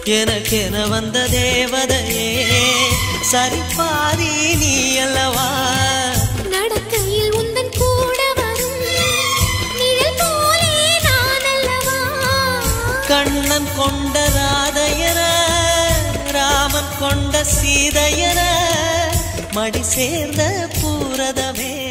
எனக்கென வந்த தேவதையே சரிபாதி நீ அல்லவா நடக்கையில் உந்தன் கூட வரும் நிழல் போலே நான் அல்லவா கண்ணன் கொண்ட ராதையர ராமன் கொண்ட சீதையர மடி சேர்ந்த பூரதமே